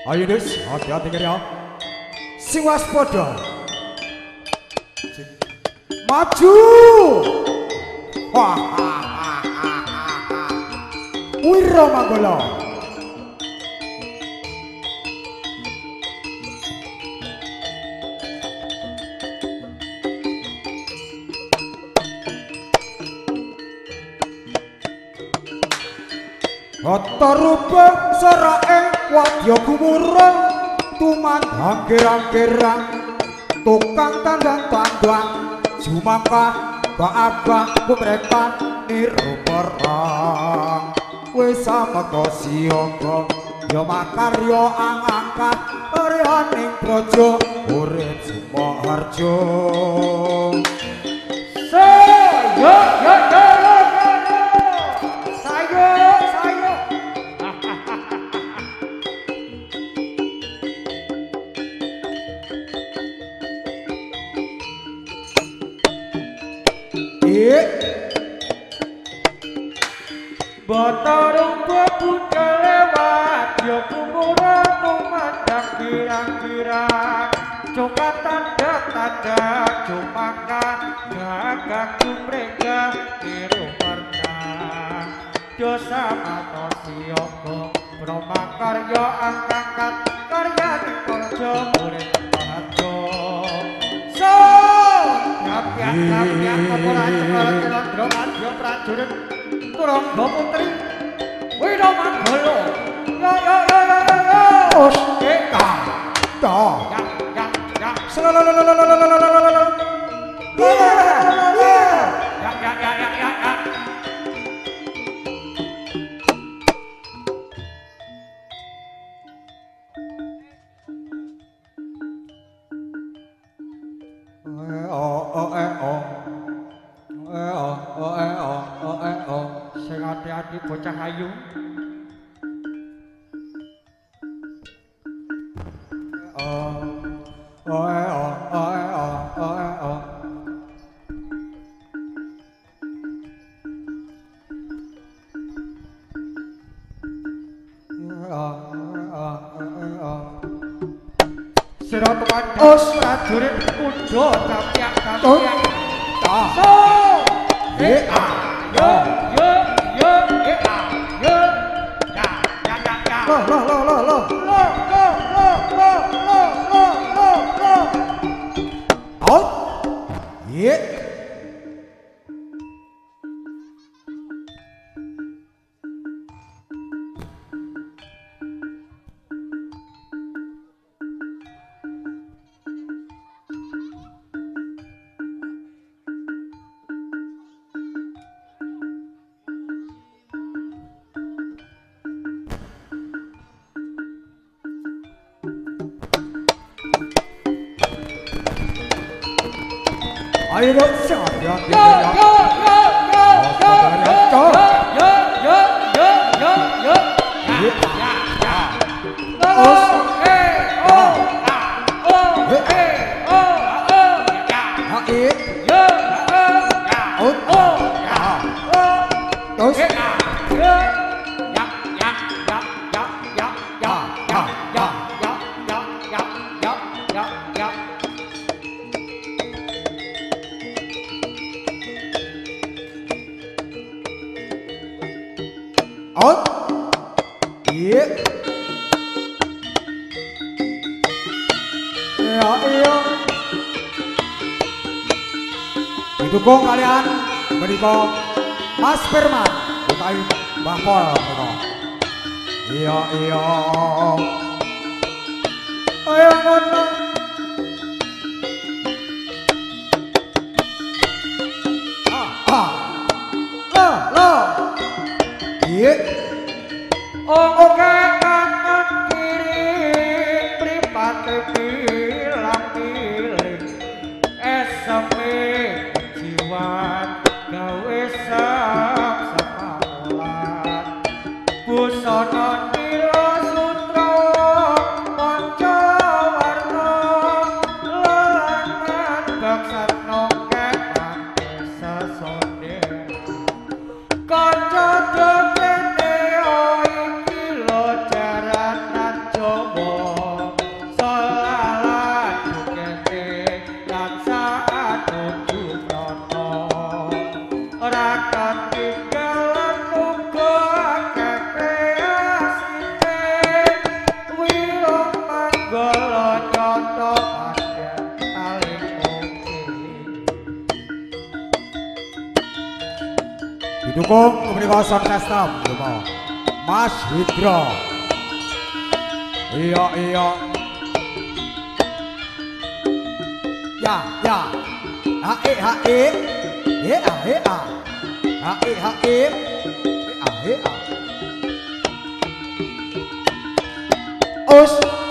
Ayo Des, hati-hati kan ya. Sing waspada. Maju. Wah. Wiro Manggala. Hatta rubah sarake wadya gumurung tumandang gerang-gerang tukang tandang-tandang jumangkah baabah kumrepan niru perang wis sameka siyaga ya makarya angangkat aryaning praja urip sumaharja Batarung bebudha lewat ya kumurung tumandang girang-girang coba tanda-tanda cumaka gagak kumrega niru pernah dosa mata siyaga pramakarya angkat karya dikarja urip bahagia so rakyat kepala cekal madya prajurit Turangga putri Wiro Manggala ya os eka ya sing ati-ati bocah ayu sira tuwas prajurit kuda kapyak-kapyak so Ayo dong, siap ya. Didukung kalian menika Mas Firman utawi Mbah Pol menika. Iya ayo ngono lo iya oke kanan kiri pripate pilang-piling esame jiwan gawe sak-sakulan busana nira sutra panca warna lanang baksatno kepan sesonde kanca dekene iki lo jar didukung menika sound system Mas Hidro. Iya ya hae us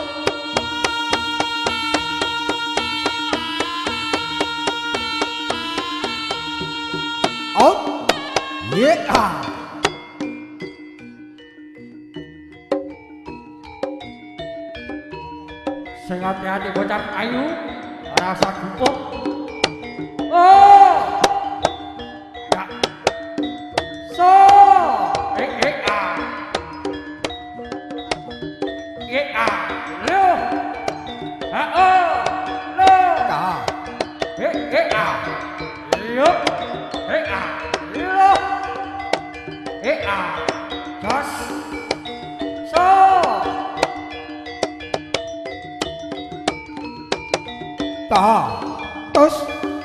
out Sing hati-hati bocah ayu rasa gupuk. Oh ya so lo lo ka lo jos so ta tos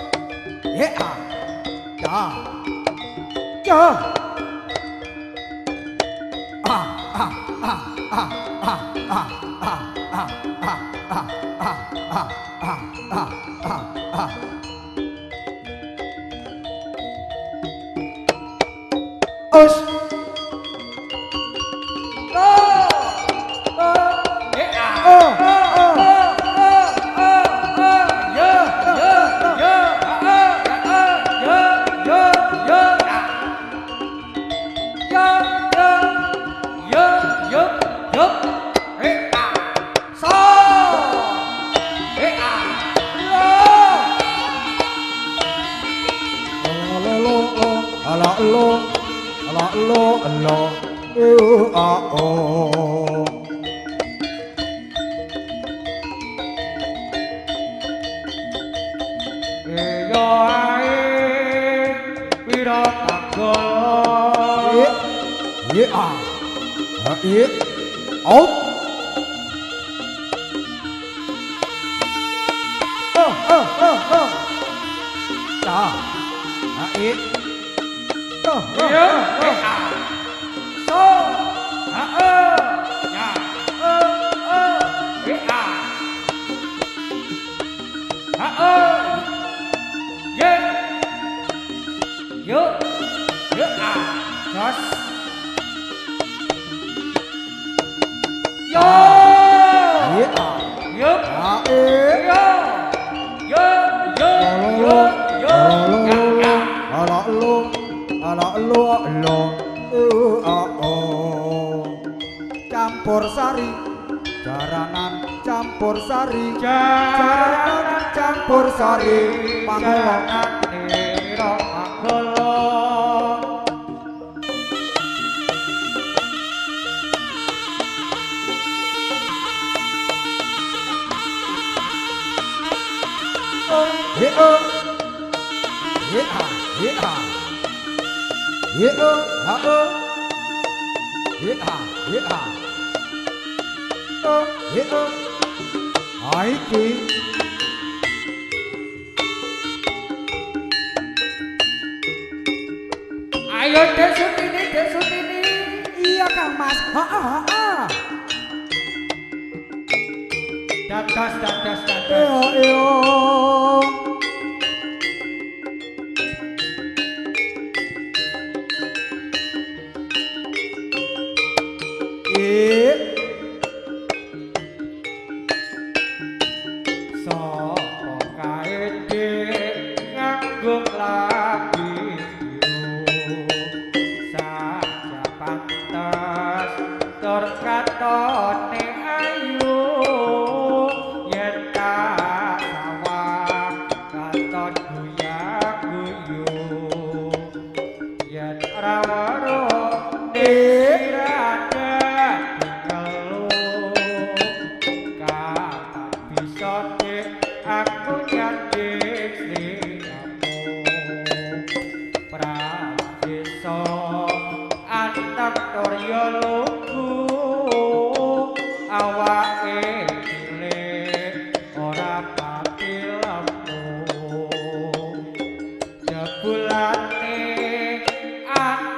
campur sari jaranan campur sari jaranan campur sari panggonan nira manggala Ayo desut ini. Iya Kang Mas. Dadas. Iya. Jebulane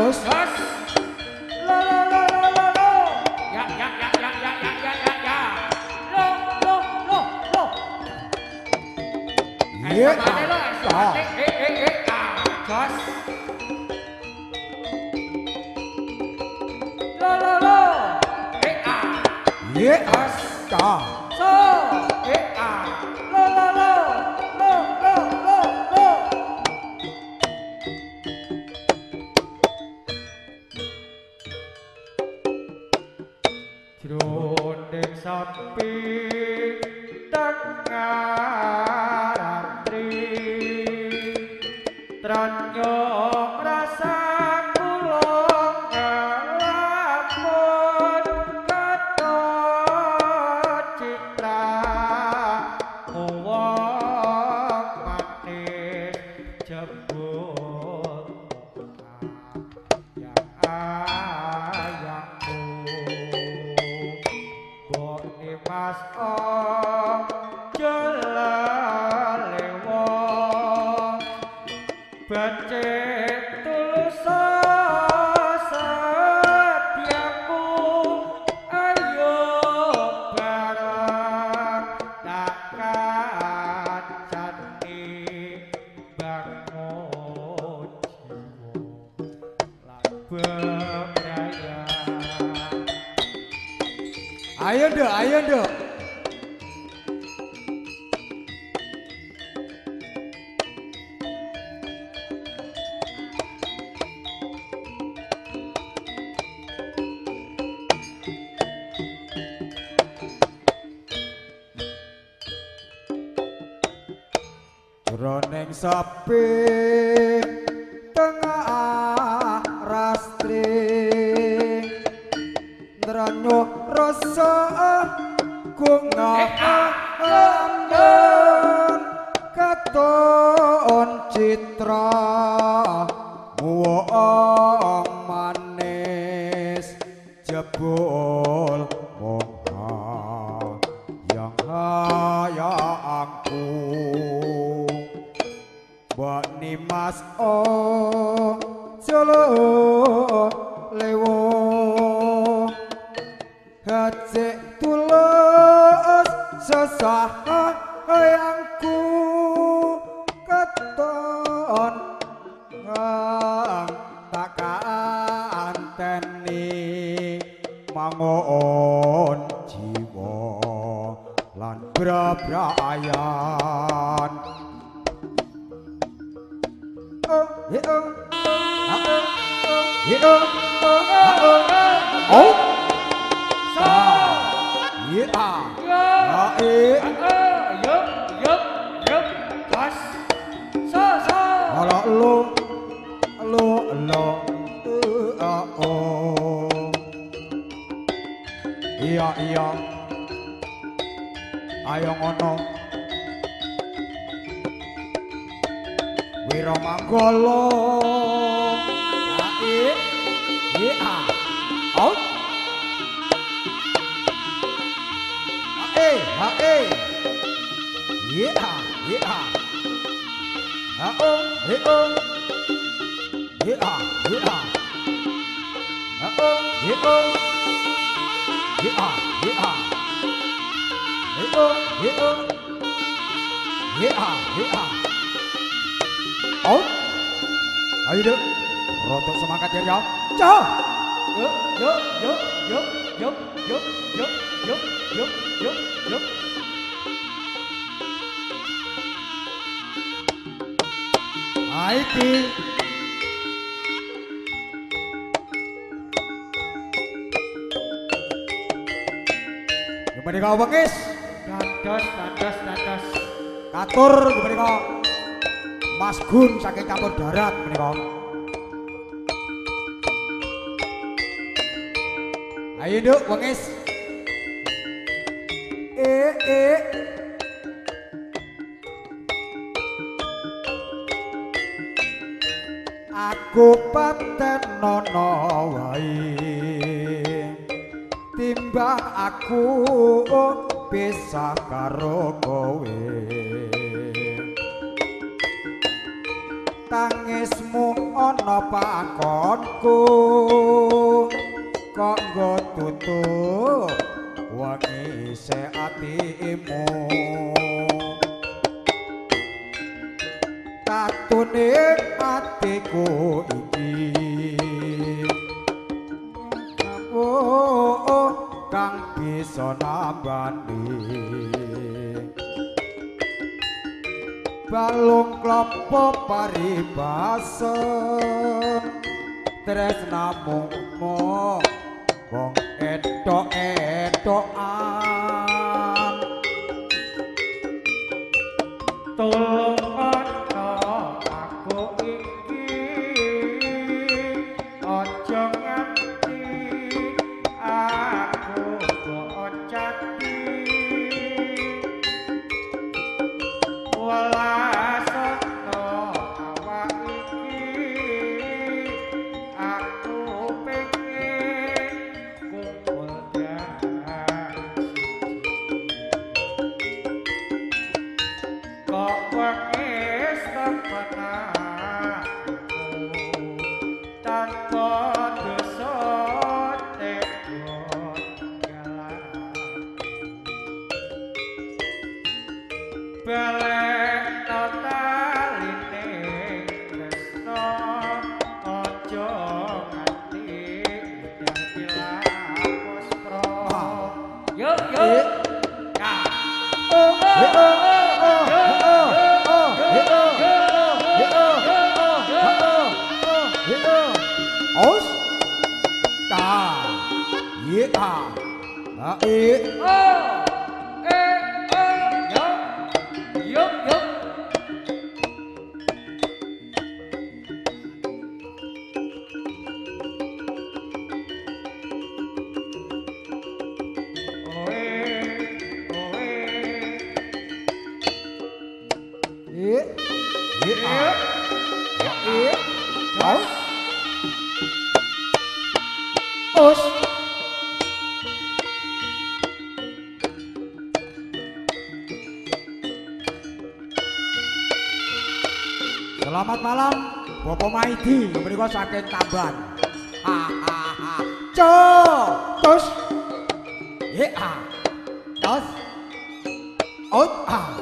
Jos. Lo ya lo Iya. Jos Iya. Ta. so lo jroning sapi tengah ratri tranyo rasa kula ngalamun katon citra wong manis jebul yang ayangku boni mas om jelalewo becik tulus setiamu ayo bareng takkan cani bangun jiwa lan bebraya. Ayo Nduk, ayo Nduk. Jroning sepi tengah rastri ndranyo rasa gungakan katon citra wong manis jebul mongha yang hayangku bani mas jolo lewo hati tulus sesayangku keton tak anteni mangon jiwa lan bebrayan. Oh, iya, ayo ngono. Wiro Manggala, out. Oh, ayo deh, rontok semangat ya, Cah. Yuk. Aiki. Gimana kau bengis? Dados. Katur gimana kau? Mas Gun saking campur darat gimana kau? Ayo Nduk, bengis. Aku paten nono wae timbang aku bisa karo kowe tangismu ana pakonku kok nggo tutup wengi se atimu tatune atiku iki kang bisa nambani balung klopo paribasen tresnamu mung etok-etokan tulung ana aku iki aja nganti aku bocati walasana awak iki aku pengen kumpul kok wengis temenaku tanpa dosa tegon belek taline tresno aja nganti dilapos pro yuk ya os ta ye a e yuk os selamat malam Bapak Maidi menika saking Tamban tos ye a tos ot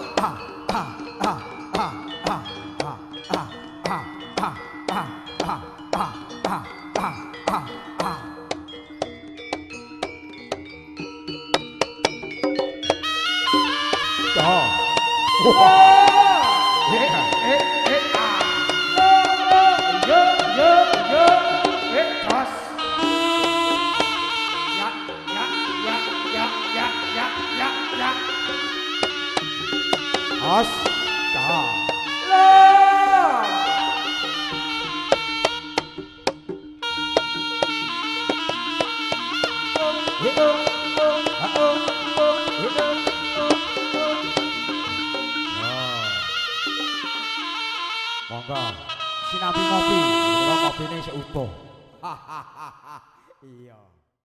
monggo sinambi ngopi, kopine sik utuh. Iya.